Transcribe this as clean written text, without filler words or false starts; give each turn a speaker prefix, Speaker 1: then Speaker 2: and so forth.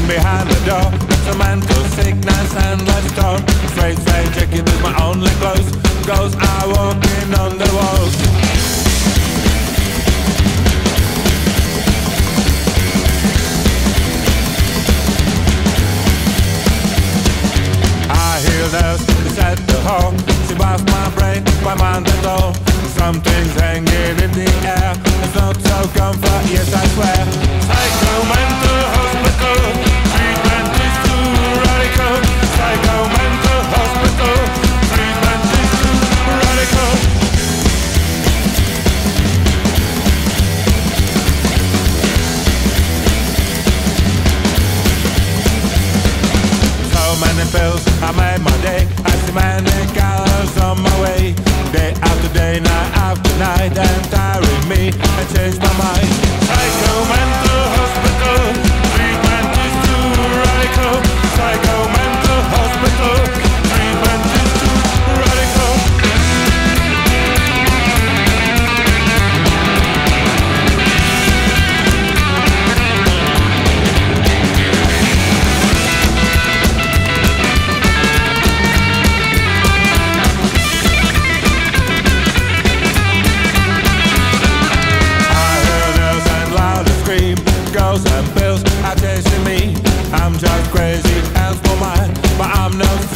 Speaker 1: behind the door. It's a mental sickness and life's torn. Straight jacket is my only clothes. Goes I walking on the walls. I hear there's at the hall. She buys my brain, my mind and all. Something's hanging in the air. It's not so comfort, yes I swear. Psycho mental hospital. Treatment is too radical. Psycho mental hospital. Treatment is too radical. So many pills, I made my day. I see many colors on my way. Day after day, night after night, and tiring me, I changed my mind. Psycho mental hospital. Treatment is too radical. Psycho mental hospital. Treatment is too radical. Girls and pills are chasing me. I'm just crazy and for mine, but I'm not